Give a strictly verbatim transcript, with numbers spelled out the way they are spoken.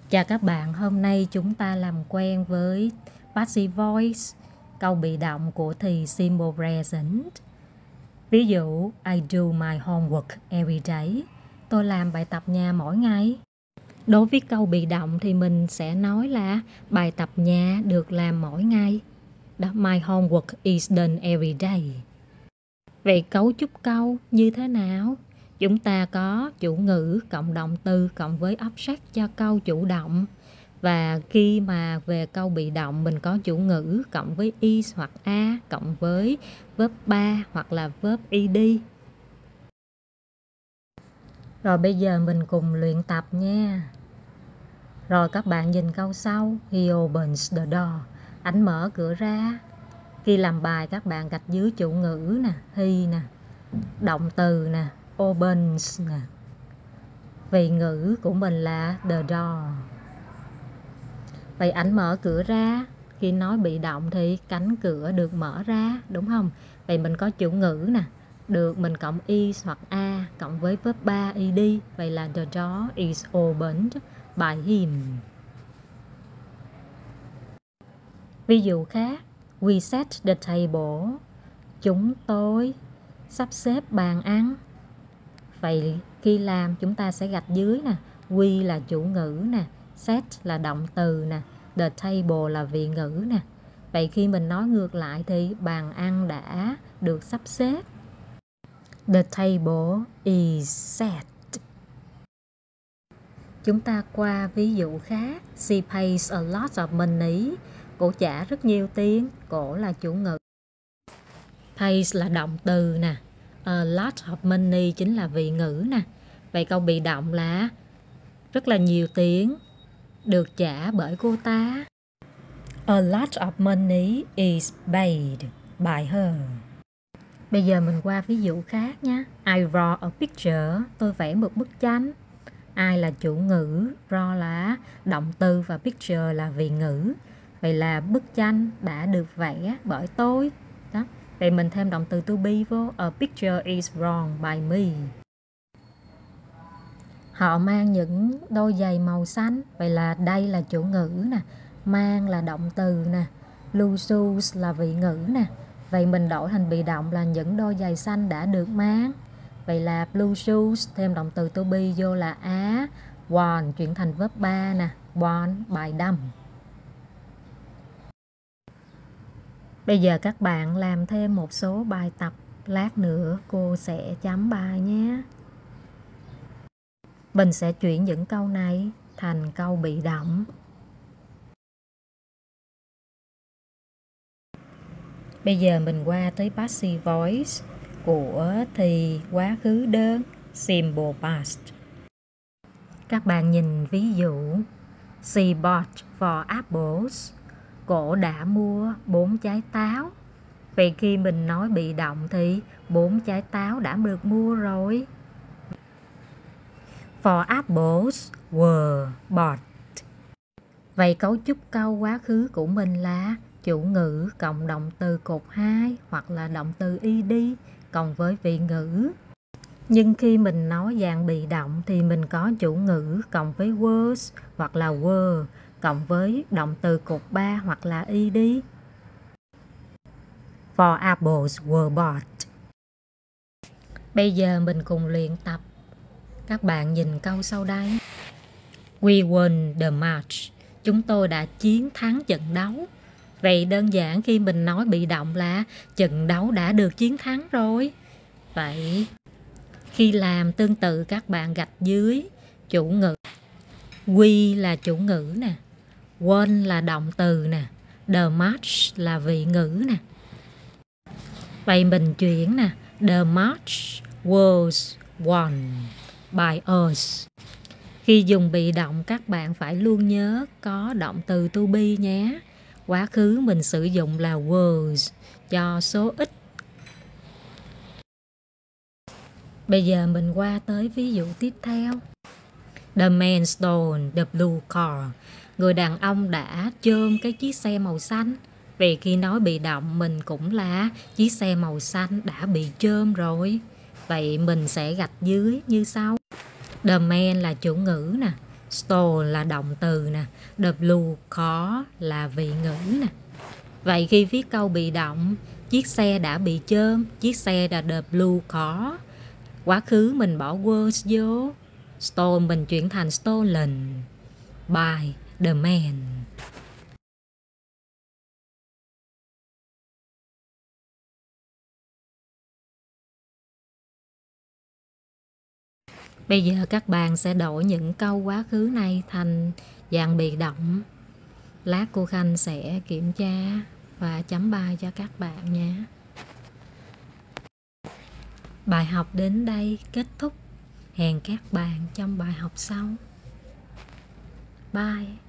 Chào các bạn, hôm nay chúng ta làm quen với passive voice, câu bị động của thì simple present. Ví dụ, I do my homework every day. Tôi làm bài tập nhà mỗi ngày. Đối với câu bị động thì mình sẽ nói là bài tập nhà được làm mỗi ngày. Đó, my homework is done every day. Vậy cấu trúc câu như thế nào? Chúng ta có chủ ngữ cộng động từ cộng với object cho câu chủ động. Và khi mà về câu bị động mình có chủ ngữ cộng với is hoặc a cộng với verb ba hoặc là verb ed. Rồi bây giờ mình cùng luyện tập nha. Rồi các bạn nhìn câu sau. He opens the door. Anh mở cửa ra. Khi làm bài các bạn gạch dưới chủ ngữ nè, he nè, động từ nè, opens nè. Vị ngữ của mình là the door. Vậy ảnh mở cửa ra. Khi nói bị động thì cánh cửa được mở ra, đúng không? Vậy mình có chủ ngữ nè, được mình cộng is hoặc a cộng với verb ba ed. Vậy là the door is opened by him. Ví dụ khác, we set the table. Chúng tôi sắp xếp bàn ăn. Vậy khi làm chúng ta sẽ gạch dưới nè, we là chủ ngữ nè, set là động từ nè, the table là vị ngữ nè. Vậy khi mình nói ngược lại thì bàn ăn đã được sắp xếp. The table is set. Chúng ta qua ví dụ khác. She pays a lot of money. Cổ trả rất nhiều tiền. Cổ là chủ ngữ. Pays là động từ nè. A lot of money chính là vị ngữ nè. Vậy câu bị động là rất là nhiều tiền được trả bởi cô ta. A lot of money is paid by her. Bây giờ mình qua ví dụ khác nhé. I draw a picture. Tôi vẽ một bức tranh. I là chủ ngữ, draw là động từ và picture là vị ngữ. Vậy là bức tranh đã được vẽ bởi tôi. Đó. Vậy mình thêm động từ to be vô. A picture is drawn by me. Họ mang những đôi giày màu xanh. Vậy là đây là chủ ngữ nè. Mang là động từ nè. Blue shoes là vị ngữ nè. Vậy mình đổi thành bị động là những đôi giày xanh đã được mang. Vậy là blue shoes thêm động từ to be vô là á. Worn chuyển thành verb ba nè. Worn by them. Bây giờ các bạn làm thêm một số bài tập. Lát nữa cô sẽ chấm bài nhé. Mình sẽ chuyển những câu này thành câu bị động. Bây giờ mình qua tới passive voice của thì quá khứ đơn, simple past. Các bạn nhìn ví dụ. She bought four apples. Cổ đã mua bốn trái táo. Vậy khi mình nói bị động thì bốn trái táo đã được mua rồi. Four apples were bought. Vậy cấu trúc câu quá khứ của mình là chủ ngữ cộng động từ cột hai hoặc là động từ ed cộng với vị ngữ. Nhưng khi mình nói dạng bị động thì mình có chủ ngữ cộng với was hoặc là were cộng với động từ cột ba hoặc là ed. Four apples were bought. Bây giờ mình cùng luyện tập. Các bạn nhìn câu sau đây. We won the match. Chúng tôi đã chiến thắng trận đấu. Vậy đơn giản khi mình nói bị động là trận đấu đã được chiến thắng rồi. Vậy khi làm tương tự các bạn gạch dưới chủ ngữ. We là chủ ngữ nè. Won là động từ nè. The match là vị ngữ nè. Vậy mình chuyển nè. The match was won by us. Khi dùng bị động các bạn phải luôn nhớ có động từ to be nhé. Quá khứ mình sử dụng là was cho số ít. Bây giờ mình qua tới ví dụ tiếp theo. The man stole the blue car. Người đàn ông đã chôm cái chiếc xe màu xanh. Vì khi nói bị động mình cũng là chiếc xe màu xanh đã bị chôm rồi. Vậy mình sẽ gạch dưới như sau. The man là chủ ngữ nè. Stole là động từ nè. The blue car là vị ngữ nè. Vậy khi viết câu bị động, chiếc xe đã bị chôm, chiếc xe là the blue car. Quá khứ mình bỏ was vô, stole mình chuyển thành stolen by the man. Bây giờ các bạn sẽ đổi những câu quá khứ này thành dạng bị động. Lát cô Khanh sẽ kiểm tra và chấm bài cho các bạn nhé. Bài học đến đây kết thúc. Hẹn các bạn trong bài học sau. Bye.